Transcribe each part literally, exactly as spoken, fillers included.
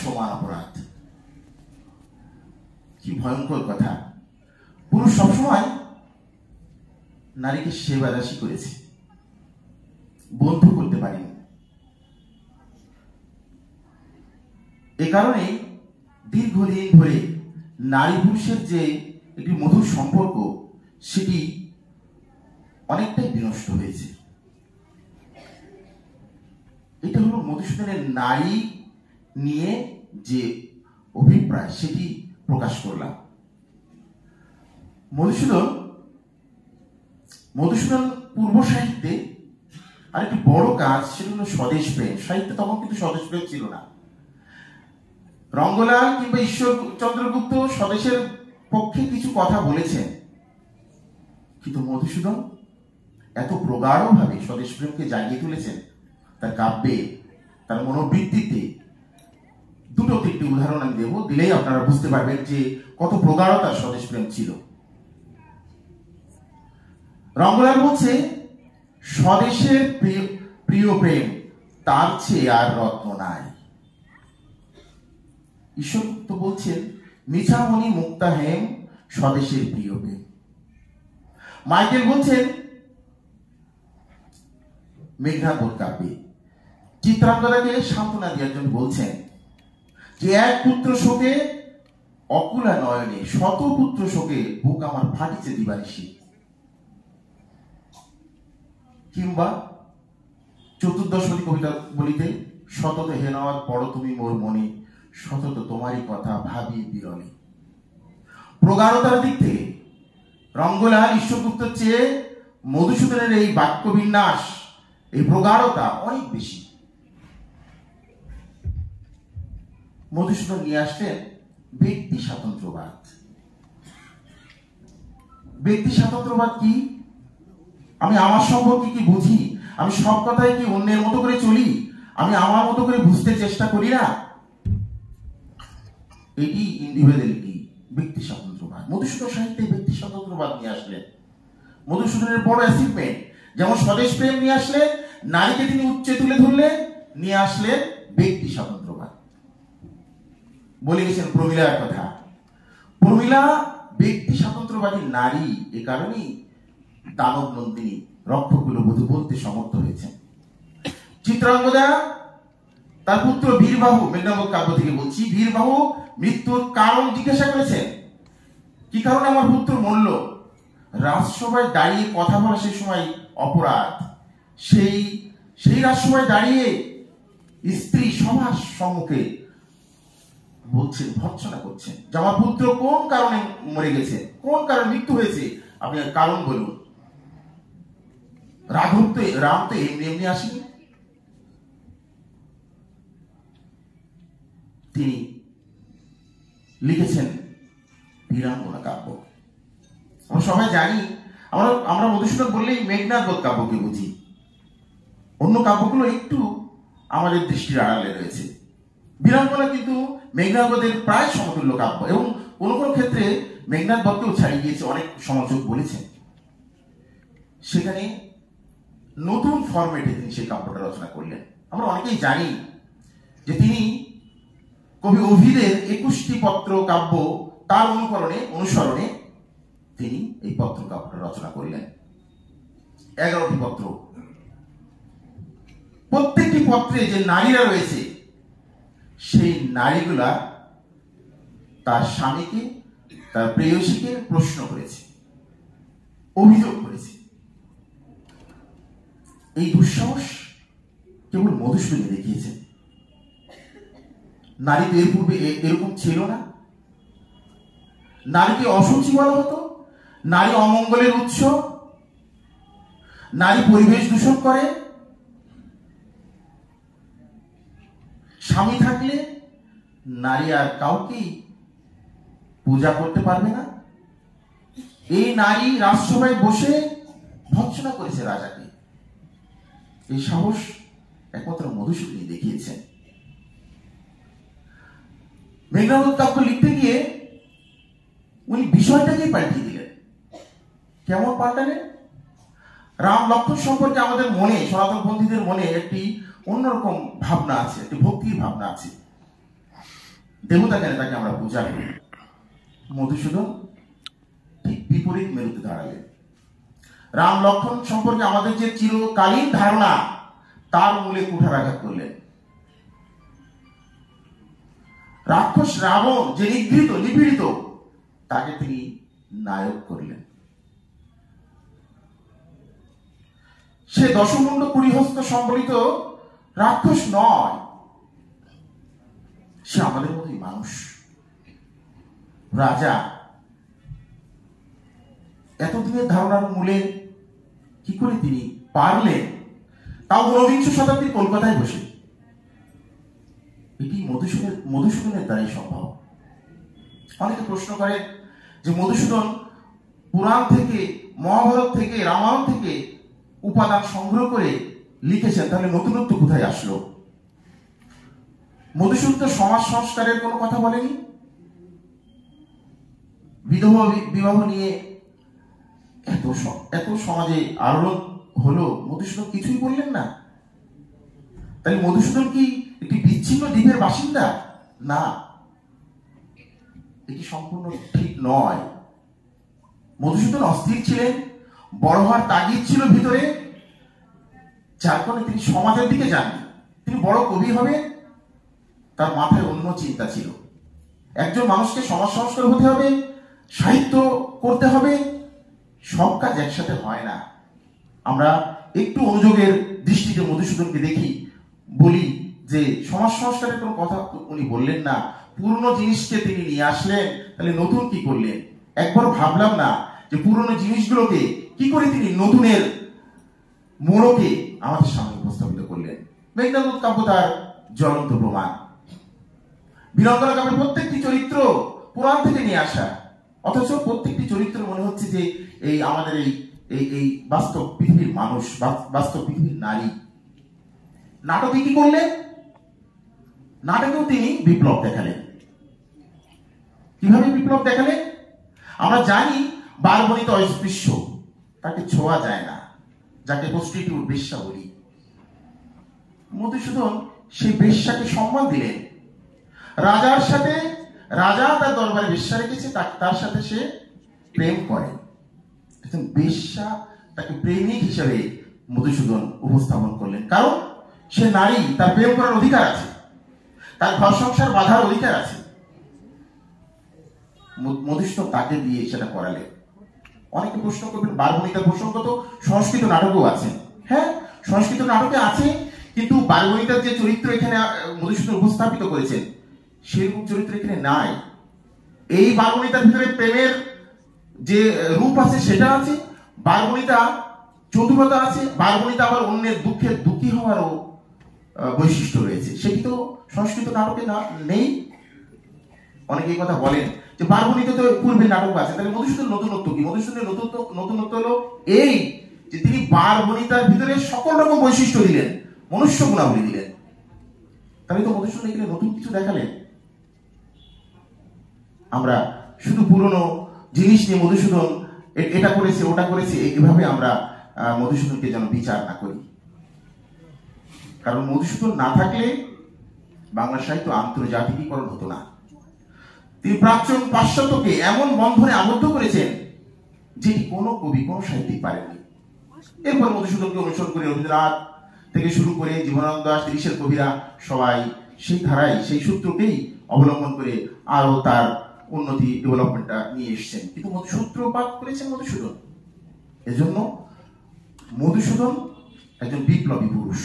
সমান অপরাধ। কি ভয়ঙ্কর কথা! পুরুষ সবসময় নারীকে সেবাদাসী করেছে, বন্ধু করতে পারেনি। এ কারণে দীর্ঘদিন ধরে নারী পুরুষের যে একটি মধুর সম্পর্ক, সেটি অনেকটাই বিনষ্ট হয়েছে। এটা হলো মধুসূদনের নারী নিয়ে যে অভিপ্রায়, সেটি প্রকাশ করলাম। মধুসূদন মধুসূদন পূর্ব সাহিত্যে আরেকটি বড় কাজ, সেটা হলো স্বদেশ প্রেম। সাহিত্যে তখন কিন্তু স্বদেশ প্রেম ছিল না। রঙ্গলাল কিংবা ঈশ্বর চন্দ্রগুপ্ত স্বদেশের পক্ষে কিছু কথা বলেছেন, কিন্তু মধুসূদন এত প্রগাঢ়ভাবে স্বদেশ প্রেমকে জাগিয়ে তুলেছেন তার কাব্যে, তার মনোবৃত্তিতে। দুটো তিনটি উদাহরণ আমি দেব, দিলেই আপনারা বুঝতে পারবেন যে কত প্রগাঢ় তার স্বদেশ প্রেম ছিল। রঙ্গলাল বলছে, স্বদেশের প্রিয় প্রেম তার চেয়ে আর রত্ন নাই। ঈশ্বর তো বলছেন, মিছামণি মুক্তা হেম স্বদেশের প্রিয় প্রেম। মাইকেল বলছেন মেঘনাদ বধ কাব্যে, চিত্রাঙ্গদাকে সান্ত্বনা দেওয়ার জন্য বলছেন যে এক পুত্র শোকে অকুলা নয়নে, শত পুত্র শোকে বুক আমার ফাটিছে দিবানিশি। কিংবা চতুর্দশপদী কবিতা বলিতে, সতত হেনওয়াত পড়ো তুমি মোর মনে, সতত তোমারই কথা ভাবি বিরলে। প্রগাঢ়তার দিক থেকে রঙ্গলাল ঈশ্বরগুপ্তের চেয়ে মধুসূদনের এই বাক্য বিন্যাস, এই প্রগাঢ়তা অনেক বেশি। মধুসূদন নিয়ে আসলেন ব্যক্তি স্বাতন্ত্র্যবাদ। ব্যক্তি স্বাতন্ত্র্যবাদ কি? আমি আমার সম্পর্কে কি বুঝি? আমি সব কথাই কি অন্যের মতো করে চলি? আমি আমার মতো করে বুঝতে চেষ্টা করি না? এটি ইন্ডিভিজুয়ালিটি, ব্যক্তি স্বাতন্ত্র্যবাদ। মধুসূদন সাহিত্যে ব্যক্তি স্বাতন্ত্র্যবাদ নিয়ে আসলেন। মধুসূদনের বড় অ্যাচিভমেন্ট। যেমন স্বদেশ প্রেম নিয়ে আসলেন, নারীকে তিনি উচ্চে তুলে ধরলেন, নিয়ে আসলেন ব্যক্তি স্বাতন্ত্র্যবাদ। বলে গেছেন প্রমীলার কথা। প্রমীলা ব্যক্তি স্বাতন্ত্র্যবাদী নারী, এ কারণেই দানব নন্দিনী রক্ষকুল বধূ বলতে সমর্থ হয়েছেন। চিত্রাঙ্গদা তার পুত্র বীরবাহু, মেঘনাদ বধ কাব্য থেকে বলছি, বীরবাহু মৃত্যুর কারণ জিজ্ঞাসা করেছেন, কি কারণে আমার পুত্র মরল? রাজসভায় দাঁড়িয়ে কথা বলা সেই সময় অপরাধ। সেই সেই রাজসভায় দাঁড়িয়ে স্ত্রী সবার সম্মুখে বলছেন, ভর্ৎসনা করছেন যে আমার পুত্র কোন কারণে মরে গেছে, কোন কারণে মৃত্যু হয়েছে, আপনি কারণ বলুন। রাঘব তো রাম তো এমনি এমনি আসেনি। তিনি লিখেছেন বীরাঙ্গনা কাব্য। আমরা সবাই জানি, আমরা আমরা মধুসূদন বললেই মেঘনাদ বধ কাব্যকে বুঝি। অন্য কাব্যগুলো একটু আমাদের দৃষ্টির আড়ালে রয়েছে। বীরাঙ্গনা কিন্তু মেঘনাদ বধের প্রায় সমতুল্য কাব্য, এবং কোন কোন ক্ষেত্রে মেঘনাদ বধকেও ছাড়িয়ে গিয়েছে, অনেক সমালোচক বলেছেন। সেখানে নতুন ফরম্যাটে তিনি সেই কাব্যটা রচনা করলেন। আমরা অনেকেই জানি যে তিনি কবি অভিদের একুশটি পত্র কাব্য, তার অনুকরণে অনুসরণে তিনি এই পত্র কাব্যটা রচনা করলেন। এগারোটি পত্র, প্রত্যেকটি পত্রে যে নারীরা রয়েছে, সেই নারীগুলা তার স্বামীকে, তার প্রেয়সীকে প্রশ্ন করেছে, অভিযোগ করেছে। এই দুঃসাহস কেবল মধুসূদন দেখিয়েছেন। নারী তো এর পূর্বে এরকম ছিল না। নারীকে অসুচি বলা হতো, নারী অমঙ্গলের উৎস, নারী পরিবেশ দূষণ করে, স্বামী থাকলে নারী আর কাউকেই পূজা করতে পারবে না। এই নারী রাজসভায় বসে ভৎসনা করেছে রাজাকে। এই সাহস একমাত্র মধুসূদনই দেখিয়েছেন। মেঘনাদ বধ কাব্য লিখতে গিয়ে উনি বিষয়টাকেই পাল্টিয়ে দিলেন। কেমন পাল্টালেন? রাম লক্ষ্মণ সম্পর্কে আমাদের মনে, সনাতনপন্থীদের মনে একটি অন্যরকম ভাবনা আছে, একটি ভক্তির ভাবনা আছে। দেবতা কেন তাকে আমরা পূজা করি। মধুসূদন ঠিক বিপরীত মেরুতে দাঁড়ালেন। রাম লক্ষণ সম্পর্কে আমাদের যে চিরকালীন ধারণা তার মূলে কুঠারাঘাত করলেন। রাক্ষস রাবণ যে নিগৃহীত নিপীড়িত তাকে তিনি নায়ক করলেন। সে দশমুণ্ড কুড়িহস্ত সম্বলিত রাক্ষস নয়, সে আমাদের মতোই মানুষ, রাজা। এতদিনের ধারণার মূলে কি করে তিনি পারলেন, তাও ঊনবিংশ শতাব্দীর কলকাতায় বসে? এটি মধুসূদন মধুসূদনের দ্বারাই সম্ভব। অনেকে প্রশ্ন করে যে মধুসূদন পুরাণ থেকে, মহাভারত থেকে, রামায়ণ থেকে উপাদান সংগ্রহ করে লিখেছেন, তাহলে নতুনত্ব কোথায় আসলো? মধুসূদন তো সমাজ সংস্কারের কোনো কথা বলেনি, বিধবা বিবাহ নিয়ে এত এত সমাজে আলোড়ন হলো, মধুসূদন কিছুই বললেন না। তাই মধুসূদন কি একটি বিচ্ছিন্ন দ্বীপের বাসিন্দা? না, এটি সম্পূর্ণ ঠিক নয়। মধুসূদন অস্থির ছিলেন, বড় হওয়ার তাগিদ ছিল ভিতরে, যার কারণে তিনি সমাজের দিকে যাননি। তিনি বড় কবি হবেন, তার মাথায় অন্য চিন্তা ছিল। একজন মানুষকে সমাজ সংস্কার হতে হবে, সাহিত্য করতে হবে, সব কাজ একসাথে হয় না। আমরা একটু অনুযোগের দৃষ্টিতে মধুসূদনকে দেখি, বলি যে সমাজ সংস্কারের কোনো কথা উনি বললেন না, পুরনো জিনিসকে তিনি নিয়ে আসলেন, তাহলে নতুন কি করলেন? একবার ভাবলাম না যে পুরনো জিনিসগুলোকে কি করে তিনি নতুনের মোড়কে আমাদের সামনে উপস্থাপিত করলেন। মেঘনাদ কাব্য তার জ্বলন্ত প্রমাণ। বীরাঙ্গনা কাব্যের প্রত্যেকটি চরিত্র পুরাণ থেকে নিয়ে আসা, অথচ প্রত্যেকটি চরিত্র মনে হচ্ছে যে এই আমাদের এই এই বাস্তব পৃথিবীর মানুষ, বাস্তব পৃথিবীর নারী। নাটকে কি করলেন? নাটকেও তিনি বিপ্লব দেখালেন। কিভাবে বিপ্লব দেখালেন? আমরা জানি বারবণিতা অস্পৃশ্য, তাকে ছোঁয়া যায় না, যাকে প্রস্টিটিউট, বেশ্যা বলি। মধুসূদন সেই বেশ্যাকে সম্মান দিলেন। রাজার সাথে, রাজা তার দরবারে বেশ্যা রেখেছে, তার সাথে সে প্রেম করে। বেশ্যা তাকে প্রেমিক হিসেবে মধুসূদন উপস্থাপন করলেন, কারণ সে নারী, তার প্রেম করার অধিকার আছে, তার ঘর সংসার বাঁধার অধিকার আছে। মধুসূদন তাকে দিয়ে সেটা করালেন। অনেকে প্রশ্ন করবেন, বারবণিতার প্রসঙ্গ তো সংস্কৃত নাটকও আছে। হ্যাঁ, সংস্কৃত নাটকে আছে, কিন্তু বারবণিতার যে চরিত্র এখানে মধুসূদন উপস্থাপিত করেছেন, সেরকম চরিত্র এখানে নাই। এই বারবণিতার ভিতরে প্রেমের যে রূপ আছে সেটা আছে, বারবণিতা চতুরতা আছে, বারবণিতা আবার অন্যের দুঃখে দুঃখী হওয়ারও বৈশিষ্ট্য রয়েছে, সেটি তো সংস্কৃত নাটকে না নেই। অনেকে এই কথা বলেন যে বারবণিতা তো পূর্বের নাটক আছে, তাহলে মধুসূদন নতুনত্ব কি? মধুসূদনের নতুনত্ব নতুনত্ব হলো এই যে তিনি বারবণিতার ভিতরে সকল রকম বৈশিষ্ট্য দিলেন, মনুষ্য গুণাবলী দিলেন। তাহলে তো মধুসূদন এখানে নতুন কিছু দেখালেন। আমরা শুধু পুরনো জিনিস নিয়ে মধুসূদন এটা করেছে ওটা করেছে এভাবে আমরা মধুসূদনকে যেন বিচার না করি। কারণ মধুসূদন না থাকলে বাংলা সাহিত্য আন্তর্জাতিকীকরণ হতো না। তিনি প্রাচীন পাশ্চাত্যকে এমন বন্ধনে আবদ্ধ করেছেন যেটি কোনো কবি, কোনো সাহিত্যিক পারেননি। এরপর মধুসূদনকে অনুসরণ করে রবীন্দ্রনাথ থেকে শুরু করে জীবনানন্দ দাশ, তিরিশের কবিরা সবাই সেই ধারায়, সেই সূত্রকেই অবলম্বন করে আরো তার উন্নতি, ডেভেলপমেন্টটা নিয়ে এসছেন। কিন্তু সূত্রপাত করেছেন মধুসূদন। এজন্য মধুসূদন একজন বিপ্লবী পুরুষ,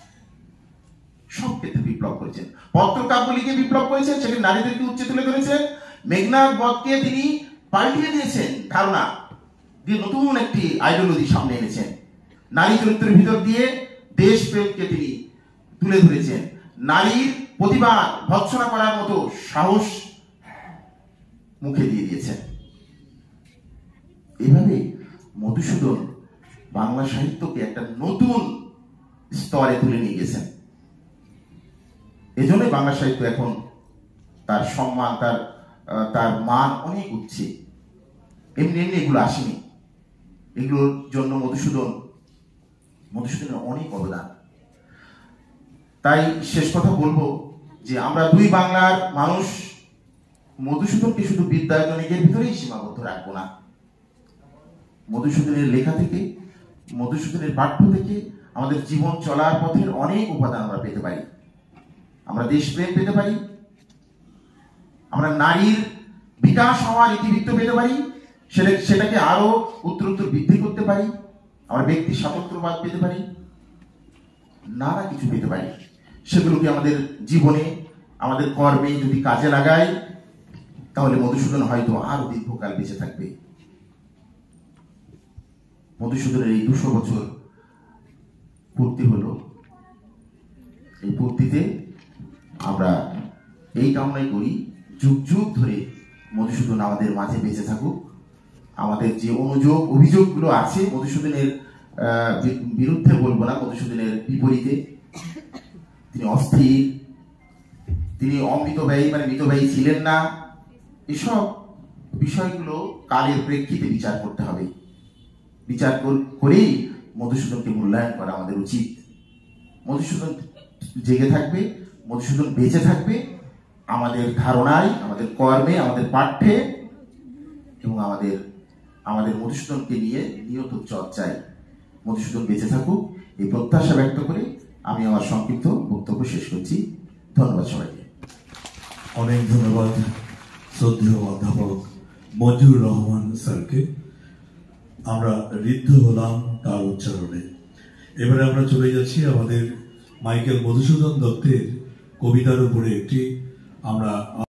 সব ক্ষেত্রে বিপ্লব করেছেন। পত্রকাব্য লিখে বিপ্লব করেছেন, সেখানে নারীদেরকে উচ্চে তুলে ধরেছেন। মেঘনাদ বধকে তিনি পাল্টিয়ে দিয়েছেন, ধারণা দিয়ে নতুন একটি আইডিওলজি সামনে এনেছেন। নারী চরিত্রের ভিতর দিয়ে দেশ প্রেমকে তিনি তুলে ধরেছেন। নারীর প্রতিবাদ ভৎসনা করার মতো সাহস মুখে দিয়ে দিয়েছেন। এভাবে মধুসূদন বাংলা সাহিত্যকে একটা নতুন স্তরে তুলে নিয়ে গেছেন। এই জন্যই বাংলা সাহিত্য এখন তার সম্মান, তার তার মান অনেক উঠছে। এমনি এমনি এগুলো আসেনি, এগুলোর জন্য মধুসূদন মধুসূদনের অনেক অবদান। তাই শেষ কথা বলবো যে আমরা দুই বাংলার মানুষ মধুসূদনকে শুধু বিদ্যায়তনিকের ভিতরেই সীমাবদ্ধ রাখবো না। মধুসূদনের লেখা থেকে, মধুসূদনের পাঠ্য থেকে আমাদের জীবন চলার পথের অনেক উপাদান আমরা পেতে পারি। আমরা দেশপ্রেম পেতে পারি, আমরা নারীর বিকাশ হওয়ার ইতিবৃত্ত পেতে পারি, সেটা সেটাকে আরো উত্তরোত্তর বৃদ্ধি করতে পারি, আমরা ব্যক্তি স্বাতন্ত্র্যবাদ পেতে পারি, নানা কিছু পেতে পারি। সেগুলোকে আমাদের জীবনে, আমাদের কর্মে যদি কাজে লাগাই, তাহলে মধুসূদন হয়তো আরো দীর্ঘকাল বেঁচে থাকবে। মধুসূদনের এই দুশো বছর পূর্তি হলো, এই পূর্তিতে আমরা এই কামনাই করি যুগ যুগ ধরে মধুসূদন আমাদের মাঝে বেঁচে থাকুক। আমাদের যে অনুযোগ অভিযোগগুলো আছে মধুসূদনের বিরুদ্ধে বলবো না, মধুসূদনের বিপরীতে, তিনি অস্থির, তিনি অমৃতব্যয়ী মানে মিতব্যয়ী ছিলেন না, এসব বিষয়গুলো কালের প্রেক্ষিতে বিচার করতে হবে। বিচার করেই মধুসূদনকে মূল্যায়ন করা আমাদের উচিত। মধুসূদন জেগে থাকবে, মধুসূদন বেঁচে থাকবে আমাদের ধারণায়, আমাদের কর্মে, আমাদের পাঠ্যে এবং আমাদের আমাদের মধুসূদনকে নিয়ে নিয়ত চর্চায়। মধুসূদন বেঁচে থাকুক এই প্রত্যাশা ব্যক্ত করে আমি আমার সংক্ষিপ্ত বক্তব্য শেষ করছি। ধন্যবাদ সবাইকে। অনেক ধন্যবাদ শ্রদ্ধেয় অধ্যাপক মঞ্জুর রহমান স্যারকে। আমরা ঋদ্ধ হলাম তার উচ্চারণে। এবারে আমরা চলে যাচ্ছি আমাদের মাইকেল মধুসূদন দত্তের কবিতার উপরে একটি আমরা